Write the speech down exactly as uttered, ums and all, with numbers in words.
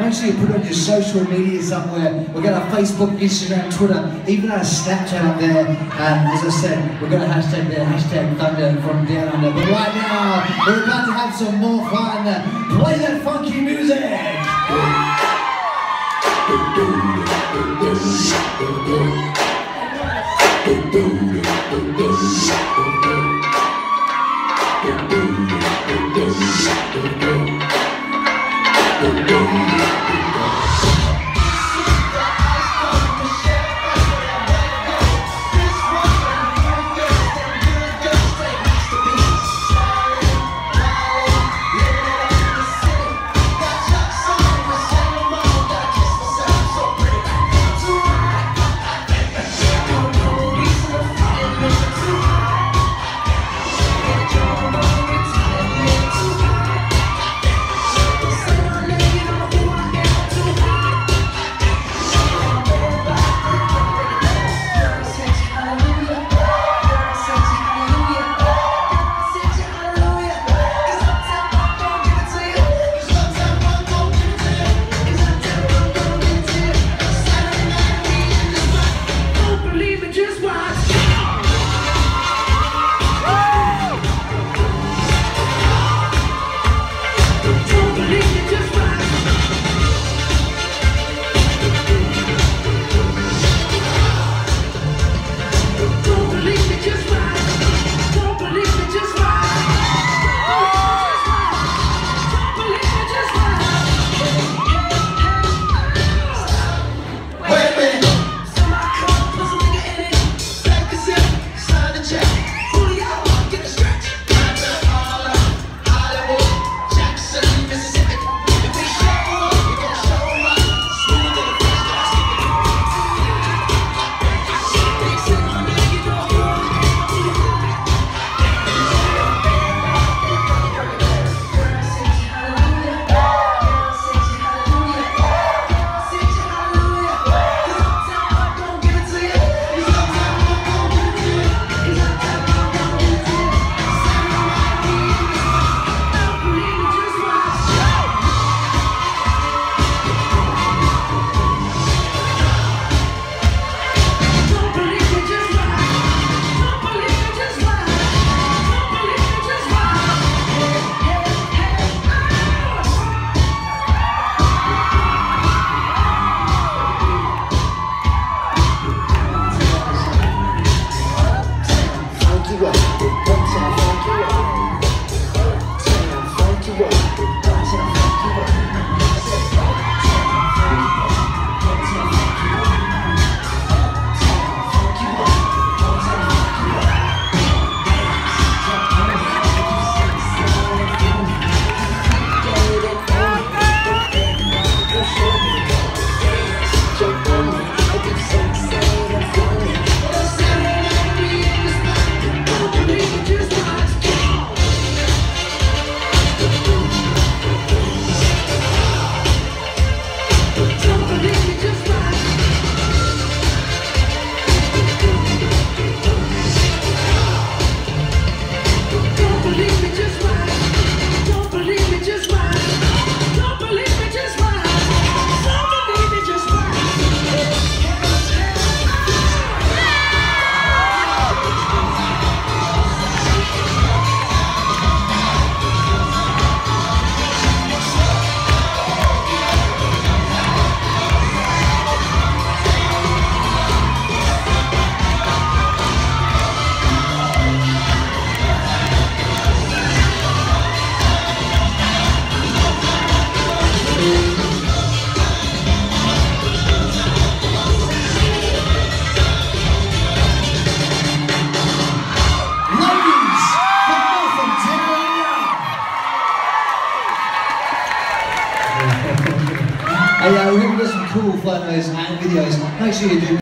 Make sure you put it on your social media somewhere. We've got our Facebook, Instagram, Twitter, even our Snapchat up there. And as I said, we've got a hashtag there, hashtag Thunder from Down Under. But right now, we're about to have some more fun. Play that funky music! Hey, uh, we're going to get some cool photos and videos. Make sure you do